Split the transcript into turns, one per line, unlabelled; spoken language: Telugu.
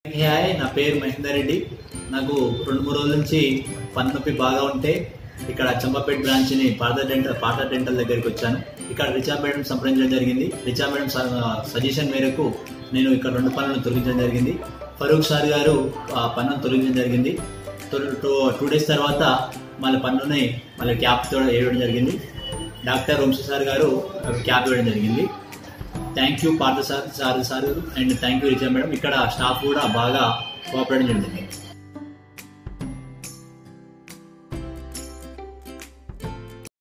హాయ్, నా పేరు మహేందర్ రెడ్డి. నాకు 2-3 రోజుల నుంచి పన్ను నొప్పి బాగా ఉంటే ఇక్కడ చంపాపేట బ్రాంచ్ని పార్థ డెంటల్ దగ్గరికి వచ్చాను. ఇక్కడ రిచా మేడం సంప్రదించడం జరిగింది. రిచా మేడం సజెషన్ మేరకు నేను ఇక్కడ 2 పన్నులను తొలగించడం జరిగింది. ఫరూక్ సార్ గారు పన్నును తొలగించడం జరిగింది. 2 days తర్వాత పన్నుని క్యాప్ వేయడం జరిగింది. డాక్టర్ వంశీ సార్ గారు క్యాప్ వేయడం జరిగింది. Thank you Partha sir and thank you Richa madam. ఇక్కడ స్టాఫ్ కూడా బాగా కోఆపరేట్ చేయడం జరిగింది.